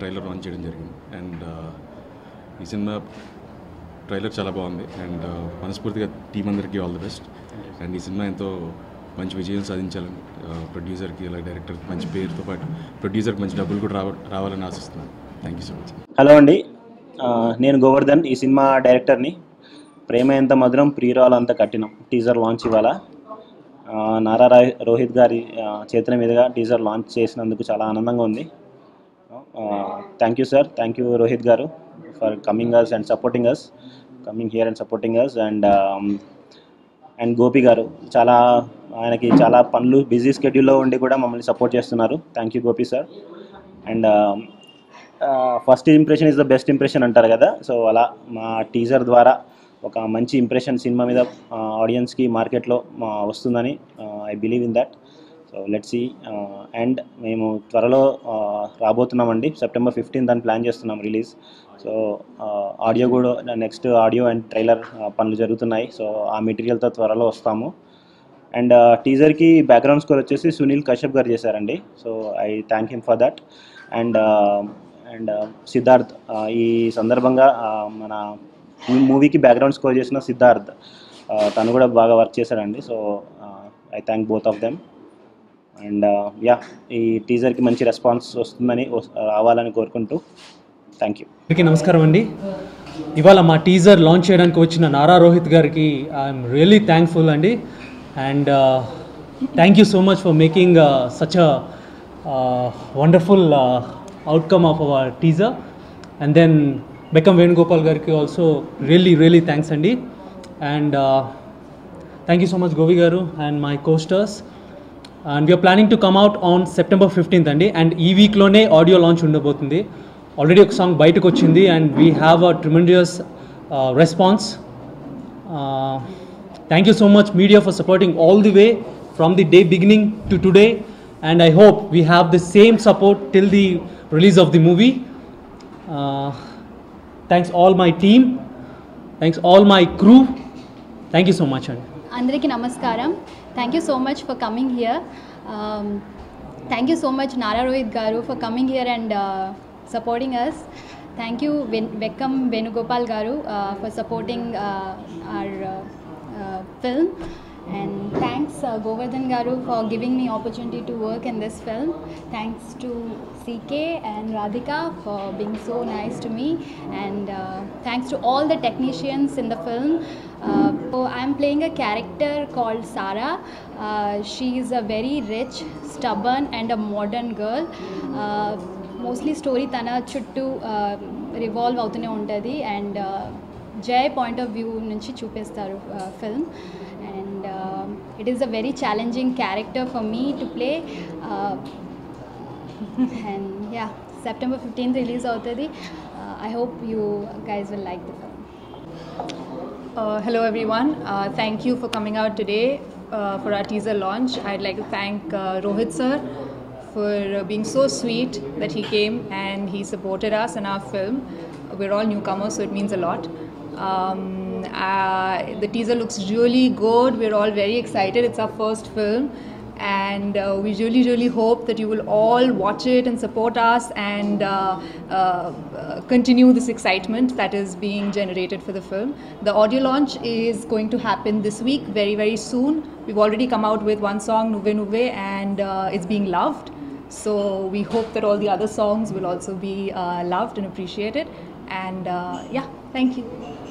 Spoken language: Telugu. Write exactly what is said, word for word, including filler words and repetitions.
ట్రైలర్ లాంచ్ చేయడం జరిగింది. అండ్ ఈ సినిమా ట్రైలర్ చాలా బాగుంది. అండ్ మనస్ఫూర్తిగా టీం అందరికీ ఆల్ ది బెస్ట్. అండ్ ఈ సినిమా ఎంతో మంచి విజయం సాధించాలని, ప్రొడ్యూసర్కి అలాగే డైరెక్టర్కి మంచి పేరుతో పాటు ప్రొడ్యూసర్కి మంచి డబ్బులు కూడా రావ రావాలని ఆశిస్తున్నాను. Thank you so much. Hello అండి, నేను గోవర్ధన్, ఈ సినిమా డైరెక్టర్ని. ప్రేమ ఎంత మధురం ప్రియురాలు అంత కఠినం టీజర్ లాంచ్ ఇవాళ నారా రోహిత్ గారి చేతుల మీదుగా టీజర్ లాంచ్ చేసినందుకు చాలా ఆనందంగా ఉంది. Thank you sir, thank you Rohit గారు for coming us and supporting us coming here and supporting us. And and Gopi గారు చాలా ఆయనకి చాలా పనులు బిజీ స్కెడ్యూల్లో ఉండి కూడా మమ్మల్ని సపోర్ట్ చేస్తున్నారు. Thank you Gopi sir. And first impression is the best impression అంటారు కదా, సో అలా మా టీజర్ ద్వారా ఒక మంచి ఇంప్రెషన్ సినిమా మీద ఆడియన్స్కి మార్కెట్లో వస్తుందని I believe in that. So let's see. And మేము త్వరలో రాబోతున్నామండి, సెప్టెంబర్ ఫిఫ్టీన్త్ అని ప్లాన్ చేస్తున్నాం రిలీజ్. సో ఆడియో కూడా నెక్స్ట్ ఆడియో అండ్ ట్రైలర్ పనులు జరుగుతున్నాయి. సో ఆ మెటీరియల్తో త్వరలో వస్తాము. అండ్ టీజర్కి బ్యాక్గ్రౌండ్ స్కోర్ వచ్చేసి సునీల్ కశ్యప్ గారు చేశారండి. So I thank him for that. And and Siddharth, ఈ సందర్భంగా మన మూవీకి బ్యాక్గ్రౌండ్ స్కోర్ చేసిన సిద్ధార్థ్ తను కూడా బాగా వర్క్ చేశాడండి. So I thank both of them. And yeah, ఈ టీజర్కి మంచి రెస్పాన్స్ వస్తుందని రావాలని కోరుకుంటూ థ్యాంక్ యూ. అందరికీ నమస్కారం అండి. ఇవాళ మా టీజర్ లాంచ్ చేయడానికి వచ్చిన నారా రోహిత్ గారికి ఐఎమ్ రియలీ థ్యాంక్ఫుల్ అండి. And thank you so much for making such a wonderful outcome of our teaser. And then Bekkam Venugopal గారికి ఆల్సో రియల్లీ రియల్లీ థ్యాంక్స్ అండి. And thank you so much Govi గారు and my costars. And we're planning to come out on September fifteenth అండి. అండ్ ఈ వీక్లోనే ఆడియో లాంచ్ ఉండబోతుంది. ఆల్రెడీ ఒక సాంగ్ బయటకు వచ్చింది and we have a tremendous response. Thank you so much media for supporting all the way from the day beginning to today. And I hope we have the same support till the release of the movie. Uh, thanks all my team. Thanks all my crew. Thank you so much. Andariki namaskaram. Thank you so much for coming here. Um, thank you so much Nara Rohit garu for coming here and uh, supporting us. Thank you Bekkam Venugopal garu uh, for supporting uh, our uh, uh, film. And thanks uh, Govardhan Garu for giving me opportunity to work in this film. Thanks to C K and Radhika for being so nice to me. And uh, thanks to all the technicians in the film. Uh, so I'm playing a character called Sarah. Uh, she is a very rich, stubborn and a modern girl. Uh, mostly story tana chuttu uh, revolve avutune untadi and uh, Jay point of view nunchi chupestaru uh, film. And uh, it is a very challenging character for me to play. Uh, and yeah, September fifteenth release avutadi. Uh, I hope you guys will like the film. Uh, hello everyone. Uh, thank you for coming out today uh, for our teaser launch. I'd like to thank uh, Rohit sir for uh, being so sweet that he came and he supported us in our film. We're all newcomers, so it means a lot. Um, uh, the teaser looks really good. We're all very excited. It's our first film and uh, we really really hope that you will all watch it and support us and uh, uh, continue this excitement that is being generated for the film. The audio launch is going to happen this week, very very soon. We've already come out with one song, Nuve Nuve, and uh, it's being loved. So we hope that all the other songs will also be uh, loved and appreciated. And uh, yeah, thank you.